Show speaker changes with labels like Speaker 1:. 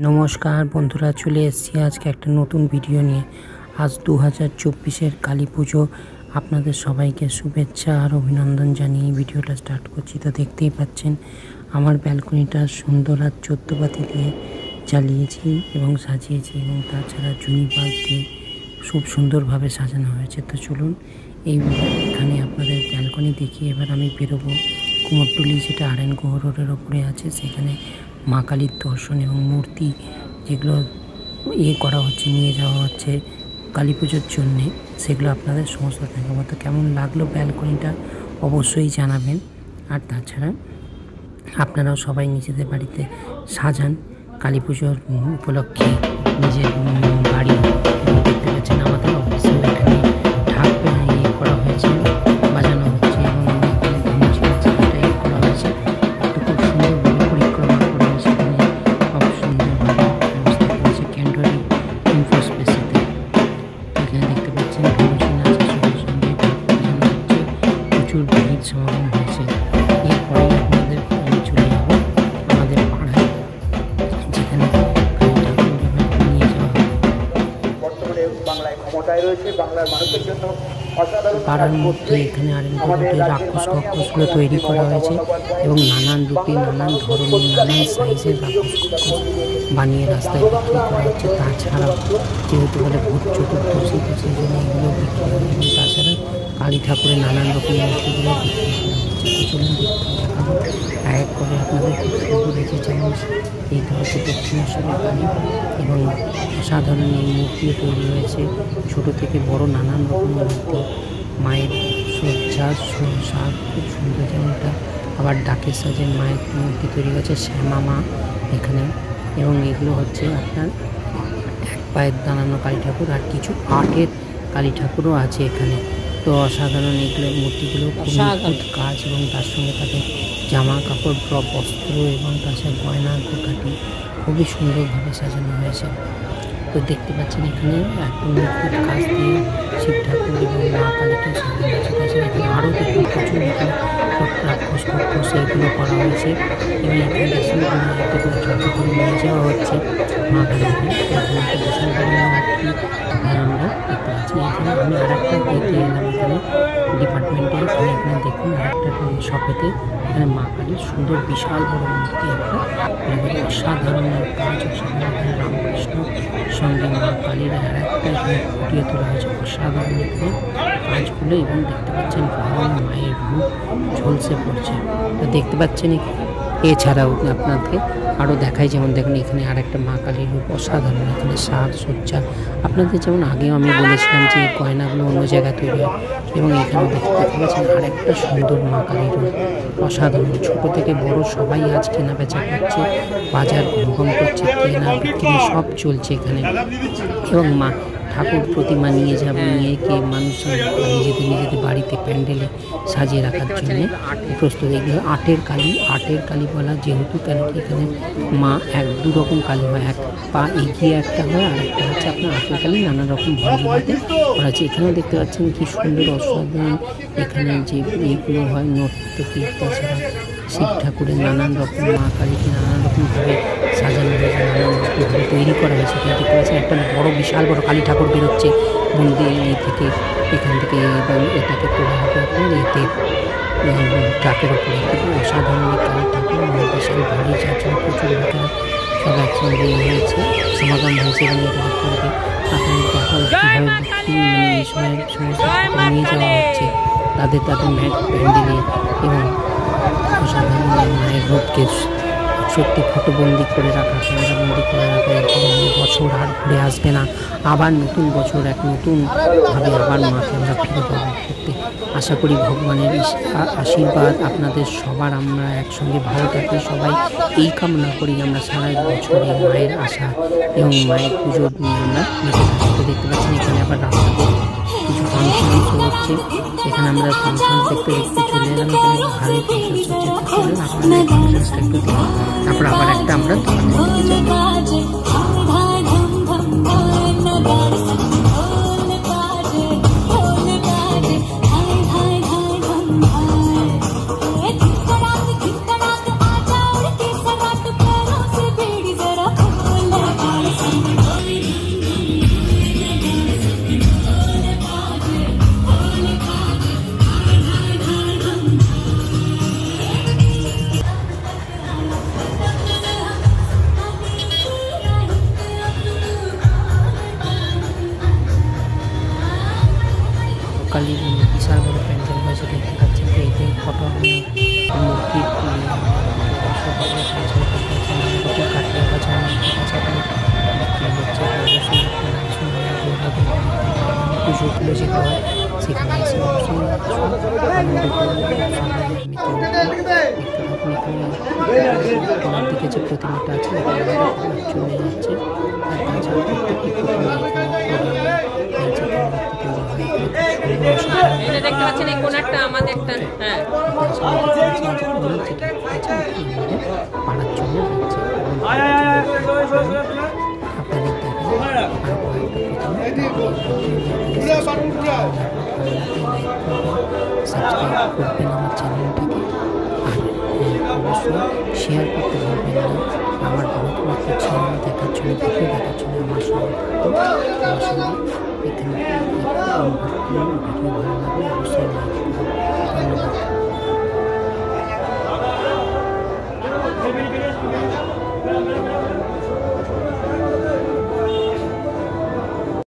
Speaker 1: নমস্কার বন্ধুরা, চলে এসেছি আজকে একটা নতুন ভিডিও নিয়ে। আজ 2024-এর কালী পুজো। আপনাদের সবাইকে শুভেচ্ছা আর অভিনন্দন জানিয়ে ভিডিওটা স্টার্ট করছি। তো দেখতেই পাচ্ছেন আমার ব্যালকনিটা সুন্দর আর 14 বাতি দিয়ে জ্বালিয়েছি এবং সাজিয়েছি, এবং তাছাড়া জুনি বাল্ব দিয়ে খুব সুন্দরভাবে সাজানো হয়েছে। তো চলুন এইখানে আপনাদের ব্যালকনি দেখিয়ে এবার আমি বেরোবো কুমোরটুলি, যেটা RN গুহ রোডের ওপরে আছে। সেখানে মা কালীর দর্শন এবং মূর্তি যেগুলো করা হচ্ছে, নিয়ে যাওয়া হচ্ছে কালী পুজোর জন্যে, সেগুলো আপনাদের সমস্ত দেখাবো। তো কেমন লাগলো ব্যালকনিটা অবশ্যই জানাবেন। আর তাছাড়া আপনারাও সবাই নিজেদের বাড়িতে সাজান কালী পুজোর উপলক্ষে নিজের বাড়ি। দেখতে পাচ্ছেন আমাদের অফিসেও এখানে ঢাক করা হয়েছে, বাজানো হচ্ছে এবং এটাই করা হয়েছে। তো খুব সুন্দরভাবে পরিক্রমা করে সেখানে খুব সুন্দরভাবে ব্যবস্থা করেছে ক্যান্ডোরি ইনফো স্পেসিতে। এখানে দেখতে পাচ্ছেন ভীমসেন আছে, সঙ্গে সঙ্গে বাজানো হচ্ছে, প্রচুর ভিড় সমাগম হয়েছে। এরপরে আপনাদের আমি চলে যাব আমাদের পাড়ায়, যেখানে নিয়ে যাওয়া হয়।
Speaker 2: বর্তমানে বাংলায় ক্ষমতায় রয়েছে, বাংলার মানুষের জন্য
Speaker 1: পাড়ার মধ্যে এখানে RN গুহ রোডে রাক্ষস কক্ষসগুলো তৈরি করা হয়েছে এবং নানান রূপে, নানান ধরনের, নানান সাইজের রাক্ষস কক্ষস বানিয়ে রাস্তায় বিক্রি করা হচ্ছে। তাছাড়াও যেহেতু বলে ভূত চতুর্দশী, তো সেই জন্য এগুলো বিক্রি হয়, এবং তাছাড়া কালী ঠাকুরের নানান রকম মূর্তিগুলো বিক্রি করা হচ্ছে। তো চলুন দেখাবো এক করে আপনাদের। খুব সুন্দর হয়েছে, যেমন এইটা হচ্ছে দক্ষিণেশ্বরের কালী, এবং অসাধারণ এই মূর্তিও তৈরি হয়েছে, ছোট থেকে বড় নানান রকম মূর্তি। মায়ের সজ্জা সাজ খুব সুন্দর, যেমনটা আবার ডাকের সাজের মায়ের মূর্তি তৈরি হয়েছে, শ্যামা মা এখানে। এবং এগুলো হচ্ছে আপনার এক পায়ের দাঁড়ানো কালী ঠাকুর, আর কিছু আর্টের কালী ঠাকুরও আছে এখানে। তো অসাধারণ এগুলো মূর্তিগুলো খুব নিখুঁত কাজ, এবং তার সঙ্গে তাদের জামা কাপড়, বস্ত্র এবং তাছাড়া গয়না কাটি খুবই সুন্দরভাবে সাজানো হয়েছে। তো দেখতে পাচ্ছেন এখানে একটা নিখুঁত কাজ দিয়ে শিব ঠাকুর এবং মা কালীকে সাজানো হয়েছে। তাছাড়া এখানে আরও দেখুন প্রচুর এখানে রাক্ষস কক্ষস এইগুলো করা হয়েছে, এবং এখানে যত করে নিয়ে যাওয়া হচ্ছে মা কালীকে। এখানে একটা বিশাল ধরনের একটি আমরা দেখতে পাচ্ছি। এখানে আমি আর একটা দেখতে এলাম এখানে ডিপার্টমেন্টে। এখানে দেখুন আর একটা শপেতে এখানে মা কালীর সুন্দর বিশাল বড় মূর্তি, একটা অসাধারণ কাজ, অসাধারণ রামকৃষ্ণ সঙ্গে মা কালীর আর একটা এখানে ফুটিয়ে তোলা হয়েছে অসাধারণ এখানে কাজগুলো, এবং দেখতে পাচ্ছেন ভগবান মায়ের রূপ ঝলসে পড়ছে। তো দেখতে পাচ্ছেন এছাড়াও আপনাকে আরও দেখাই, যেমন দেখুন এখানে আর একটা মা কালীর রূপ অসাধারণ, এখানে সাজসজ্জা আপনাদের যেমন আগেও আমি বলেছিলাম যে গয়নাগুলো অন্য জায়গায় তৈরি হয়, এবং এখানে দেখতে পাচ্ছেন আর একটা সুন্দর মা কালীর রূপ অসাধারণ। ছোট থেকে বড় সবাই আজ কেনা বেচা করছে, বাজার ঘুমঘুম করছে, কেনা বিক্রি সব চলছে এখানে। এবং মা ঠাকুর প্রতিমা নিয়ে যাবে, নিয়ে মানুষ নিজেদের বাড়িতে প্যান্ডেলে সাজিয়ে রাখার জন্যে প্রস্তুত। এগুলো আর্টের কালী বলা, যেহেতু কেন এখানে মা দু রকম কালী হয়, এক পা এগিয়ে একটা হয়, আর একটা হচ্ছে আপনার আর্টের কালী, নানা রকম ভঙ্গিমাতে করা আছে। এখানেও দেখতে পাচ্ছেন কি সুন্দর অসাধারণ এখানে যে এইগুলো হয় নর্তকী। তাছাড়া শিব ঠাকুরের নানান রকম, মা কালীকে নানান রকমভাবে সাজানো হয়েছে, নানান রকমভাবে তৈরি করা হয়েছে। এখানে দেখতে পাচ্ছেন একটা বড় বিশাল বড় কালী ঠাকুর বেরোচ্ছে মন্দির থেকে, এখান থেকে, এবং এটাকে তোলা হবে আপনার এতে ট্রাকের ওপরে। অসাধারণ এই কালী ঠাকুর, বিশাল ভারী, যার জন্য প্রচুর লোকেরা সব একসঙ্গে হয়েছে, সমাগম হয়েছে, এবং এটা করবে আপনাদের দেখা কীভাবে এই সময় সমস্ত নিয়ে যাওয়া হচ্ছে তাদের প্যান্ডেলে, এবং অসাধারণ মায়ের রূপকে সত্যি ফটোবন্দি করে রাখা, ক্যামেরাবন্দি করে রাখা। বছর আর ঘুরে আসবে না, আবার নতুন বছর এক নতুনভাবে আবার মাকে আমরা ফিরে পাবো। সত্যি আশা করি ভগবানের আশীর্বাদ আপনাদের সবার, আমরা একসঙ্গে ভালো থাকি সবাই, এই কামনা করি আমরা সারা বছরে মায়ের আশা এবং মায়ের পুজো নিয়ে আমরা মেতে থাকি। দেখতে পাচ্ছেন এখানে আবার রাস্তাতে কিছু ফাংশন হচ্ছে, এখানে আমরা ফাংশন দেখতে চলে এলাম। এখানে ভালোই ফাংশন হচ্ছে, চলুন আপনাদের ফাংশনসটা একটু দেখি, তারপর আবার একটা আমরা দোকানের দিকে যাবো। কালীর বিশাল বড় প্যান্ডেল হয়েছে দেখতে পাচ্ছেন। তো এতে ফটো মূর্তির কাটিয়ে বাজার মূর্তি বাজারে বিক্রি হচ্ছে। অবশ্যই আপনারা আসুন, পুজো তুলে যেতে হয়, সেখানে এসে অবশ্যই আনন্দ করুন। তোমার দিকে যে প্রতিমাটা আছে চলে যাচ্ছে। আর তাছাড়া
Speaker 3: দেখতে পাচ্ছেন এই কোণারটা আমাদেরটা, হ্যাঁ
Speaker 1: পাড়ার জন্য যাচ্ছে। আপনাদের সাবস্ক্রাইব করবেন আমার চ্যানেলটাকে, আর অবশ্যই শেয়ার করতে ভুলবেন না। আমার নতুন একটা চ্যানেল দেখার জন্য, ভিডিও দেখার জন্য আমার সঙ্গে এখানে ভিডিও ভালো লাগলে অবশ্যই লাইক করুন। ধন্যবাদ।